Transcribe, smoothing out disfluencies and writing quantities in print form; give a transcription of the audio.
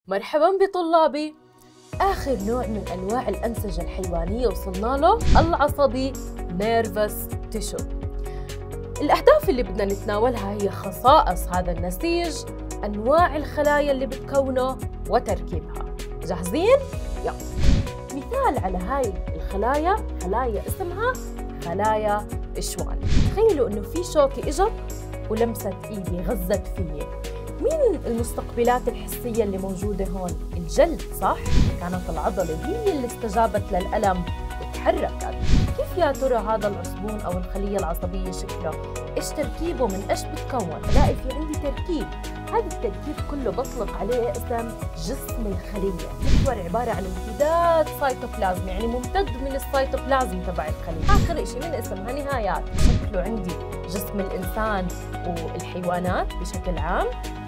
مرحبا بطلابي. آخر نوع من أنواع الأنسجة الحيوانية وصلنا له العصبي nervous tissue. الأهداف اللي بدنا نتناولها هي خصائص هذا النسيج، أنواع الخلايا اللي بتكونه وتركيبها. جاهزين؟ يلا. مثال على هاي الخلايا، خلايا اسمها خلايا إشوان. تخيلوا إنه في شوكة إجت ولمست إيدي، غزت فيي. مين المستقبلات الحسية اللي موجودة هون؟ الجلد، صح؟ كانت العضلة هي اللي استجابت للألم وتحركت. كيف يا ترى هذا العصبون أو الخلية العصبية شكله؟ إيش تركيبه؟ من إيش بتكون؟ بلاقي في عندي تركيب، هذا التركيب كله بطلق عليه اسم جسم الخلية. محور عبارة عن امتداد سيتوبلازم، يعني ممتد من السيتوبلازم تبع الخلية. آخر شيء من اسمها نهايات. شكله عندي جسم الإنسان والحيوانات بشكل عام